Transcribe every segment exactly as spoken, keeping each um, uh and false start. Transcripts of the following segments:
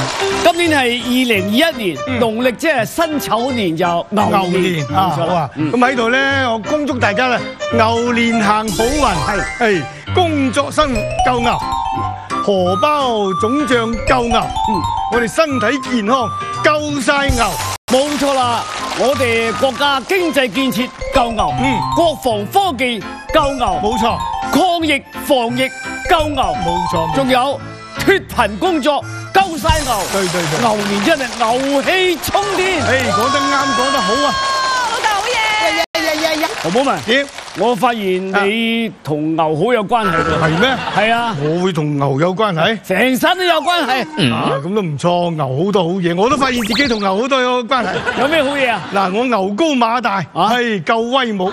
今年係二零二一年，農曆即係辛丑年就牛牛年年啊，好啊！咁喺度咧，我恭祝大家咧牛年行好運，係係工作生夠牛，荷包總賬夠牛，嗯，我哋身體健康夠晒牛， 冇錯啦！我哋國家經濟建設夠牛， 嗯， 國防科技夠牛， 冇錯， 抗疫防疫夠牛， 冇錯， 仲有脫貧工作夠晒牛。 對對對， 牛年真係牛氣沖天。 誒，講得啱，講得好啊！ 老豆好嘢！ 呀呀呀！ 何寶文， 點？ 我發現你同牛好有關係喎。 係咩？ 係啊， 我會同牛有關係？ 成身都有關係。 啊，咁都唔錯，牛好多好嘢，我都發現自己同牛好多有關係。 有咩好嘢啊？ 嗱，我牛高馬大，係夠威武。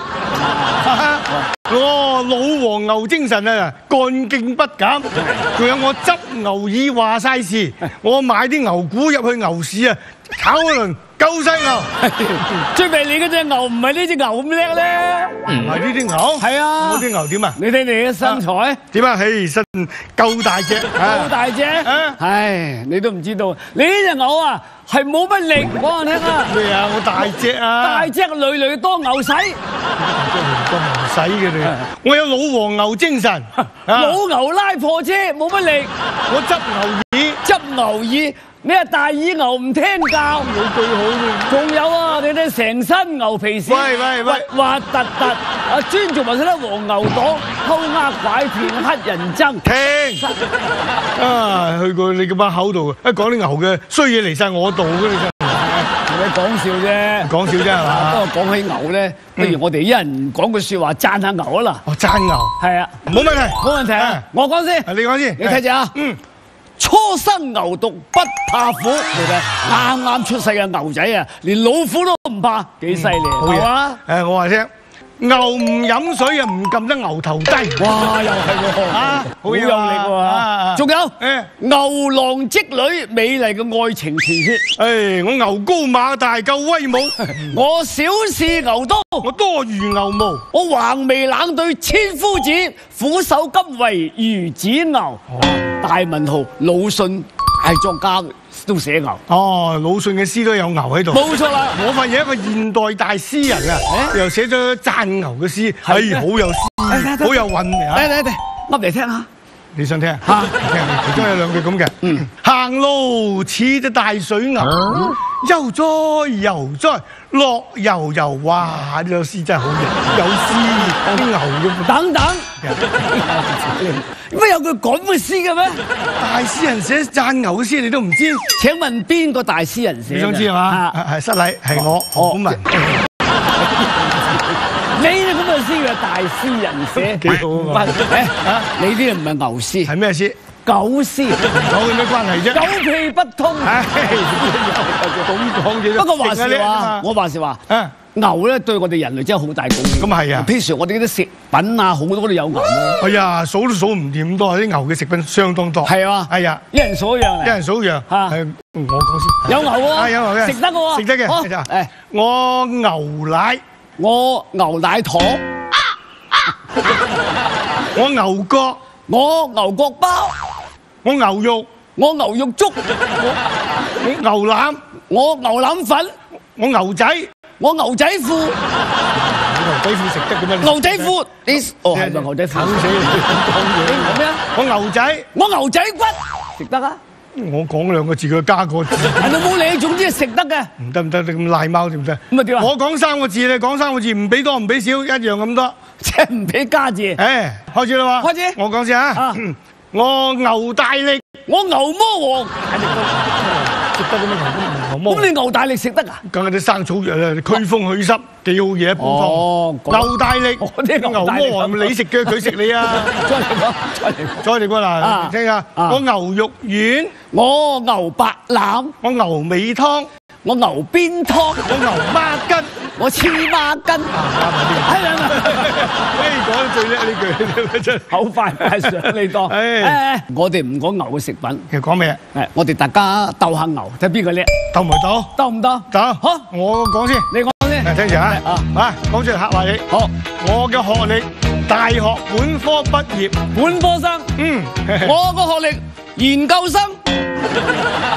我老黃牛精神啊，幹勁不減。仲有我執牛耳話晒事，我買啲牛股入去牛市啊，炒一輪夠晒牛。 最尾你嗰隻牛唔係呢隻牛咁叻咧？ 唔係呢啲牛？ 係啊。 我啲牛點啊？ 你睇你嘅身材點啊？嘿，身夠大隻， 好大隻。唉，你都唔知道，你呢隻牛啊係冇乜力，講我聽啊。 咩啊？我大隻啊！ 大隻累累多牛使。 都唔使嘅你，我有老黃牛精神， 老牛拉破車冇乜力， 我執牛耳， 執牛耳，你係大耳牛唔聽教， 冇句好嘅。 仲有啊，你睇成身牛皮癬， 喂喂喂， 滑突突，啊專做埋晒啲黃牛黨，偷呃拐騙，乞人憎。 聽啊，去過你嗰把口度，一講啲牛嘅衰嘢嚟晒我度嘅你真係。 你講笑啫， 講笑啫係嘛？ 不過講起牛咧，不如我哋一人講句説話讚下牛啊啦。 哦，讚牛， 係啊， 冇問題， 冇問題啊！我講先， 你講先， 你睇住啊。 嗯， 初生牛犢不怕虎，你睇啱啱出世嘅牛仔啊，連老虎都唔怕，幾犀利好嘢啊！ 誒，我話聽，牛唔飲水啊，唔撳得牛頭低。 哇，又係喎， 啊， 好有力喎！仲有誒， 牛郎織女美麗嘅愛情傳說。 誒，我牛高馬大夠威武， 我小試牛刀， 我多如牛毛， 我橫眉冷對千夫指，俯首甘為孺子牛。大文豪魯迅大作家都寫牛。 哦，魯迅嘅詩都有牛喺度。 冇錯啦， 我發現一個現代大詩人啊，又寫咗讚牛嘅詩，係好有詩，好有韻味啊！ 嚟嚟嚟，噏嚟聽下。 你想聽啊？嚇，聽其中有兩句咁嘅。嗯，行路似隻大水牛，悠哉悠哉，樂悠悠。哇！呢首詩真係好嘅，有詩啲牛嘅。 等等，乜有句咁嘅詩嘅咩？ 大詩人寫讚牛嘅詩，你都唔知？ 請問邊個大詩人寫？ 你想知係嘛？係失禮，係我何本文。 你呢咁嘅詩叫大詩人寫， 幾好啊嘛！ 你啲唔係牛詩， 係咩詩？ 狗詩， 狗有咩關係啫？ 狗屁不通。 唉，咁講嘢。 不過話時話，我話時話，牛咧對我哋人類真係好大貢獻。 咁係啊， 譬如我哋啲食品啊，好多都有牛咯。 哎呀，數都數唔掂咁多，啲牛嘅食品相當多。 係啊， 係啊， 一人數一樣。 一人數一樣。嚇，係我講先。 有牛喎， 有牛嘅， 食得嘅喎， 食得嘅。誒，我牛奶。 我牛奶糖， 我牛角， 我牛角包， 我牛肉， 我牛肉粥， 我牛腩， 我牛腩粉， 我牛仔， 我牛仔褲， 牛仔褲食得嘅咩？ 牛仔褲，你哦係咪牛仔褲？ 慘死你！講嘢講咩啊？ 我牛仔， 我牛仔骨食得啊！ 我講兩個字，佢加個字。 人哋冇理，總之係食得嘅。 唔得唔得，你咁賴貓得唔得？ 咁啊點啊？ 我講三個字，你講三個字，唔俾多唔俾少，一樣咁多。 即係唔俾加字。 誒，開始啦喎！ 開始。 我講先啊。我牛大力， 我牛魔王。 食得嘅咩？牛魔。 咁你牛大力食得啊？ 梗係啲生草藥啦，驅風祛濕，幾好嘢一般方。 哦。 牛大力， 我啲牛魔王係咪你食嘅？佢食你啊！ 再嚟講，再嚟講。 再嚟過嗱，聽下。我牛肉丸， 我牛白腩， 我牛尾湯， 我牛邊湯， 我牛孖筋， 我黐孖筋。係啊！ 哎，講得最叻呢句真係。 好快快上呢多。誒，我哋唔講牛嘅食品， 其實講咩？ 誒，我哋大家鬥下牛，睇邊個叻。 鬥唔鬥？ 鬥唔鬥？ 鬥。 好， 我講先。 你講先。 誒，聽住啊。啊，講出嚟嚇話你。 好， 我嘅學歷，大學本科畢業， 本科生。 嗯， 我個學歷研究生。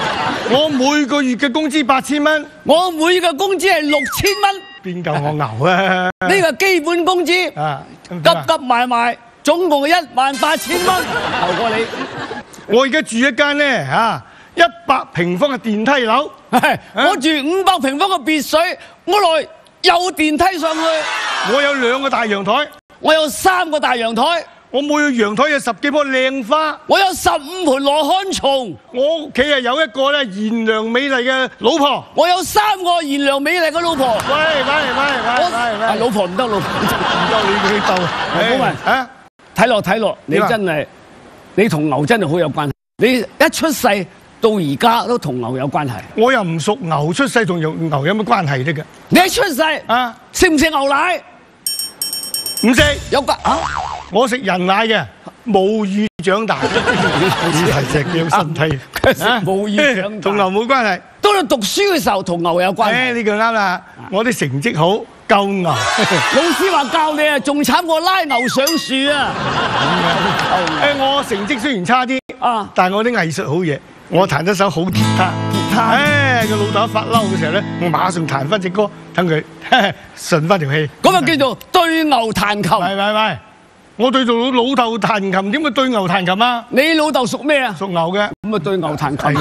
我每個月嘅工資八千蚊， 我每個工資係六千蚊， 邊夠我牛啊？ 呢個基本工資， 啊， 急急埋埋，總共一萬八千蚊，頭過你。 我而家住一間咧嚇一百平方嘅電梯樓， 我住五百平方嘅別墅，我來有電梯上去。 我有兩個大陽台， 我有三個大陽台， 我每個陽台有十幾棵靚花， 我有十五盆羅漢松， 我屋企係有一個咧賢良美麗嘅老婆， 我有三個賢良美麗嘅老婆。 喂喂喂喂喂喂， 老婆唔得，老婆唔夠你去鬥。 好文啊， 睇落睇落，你真係你同牛真係好有關係。你一出世到而家都同牛有關係。 我又唔屬牛，出世同牛牛有乜關係啫？㗎你一出世啊， 食唔食牛奶？ 唔食， 有關啊？ 我食人奶嘅，母乳長大，係隻叫身體， 母乳長大， 同牛冇關係。 到你讀書嘅時候同牛有關係。 誒，呢個啱啦，我啲成績好，夠牛。 老師話教你啊，仲慘過拉牛上樹啊！ 誒，我成績雖然差啲啊， 但係我啲藝術好嘢，我彈得首好吉他。吉他，誒，個老豆一發嬲嘅時候咧，我馬上彈翻隻歌，等佢順翻條氣。 咁啊叫做對牛彈琴。 喂喂喂，我對住老老豆彈琴，點會對牛彈琴啊？ 你老豆屬咩啊？ 屬牛嘅， 咁啊對牛彈琴。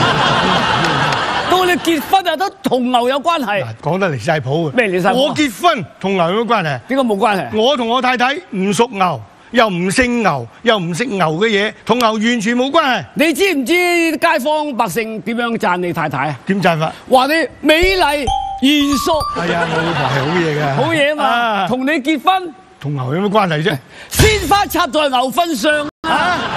到你結婚啊，都同牛有關係。 講得離晒譜嘅。 咩離晒譜？ 我結婚同牛有乜關係？ 點解冇關係？ 我同我太太唔屬牛，又唔姓牛，又唔食牛嘅嘢，同牛完全冇關係。 你知唔知街坊百姓點樣讚你太太啊？ 點讚法？ 話你美麗賢淑。 係啊，我老婆係好嘢㗎。 好嘢嘛！同你結婚， 同牛有乜關係啫？ 鮮花插在牛糞上啊！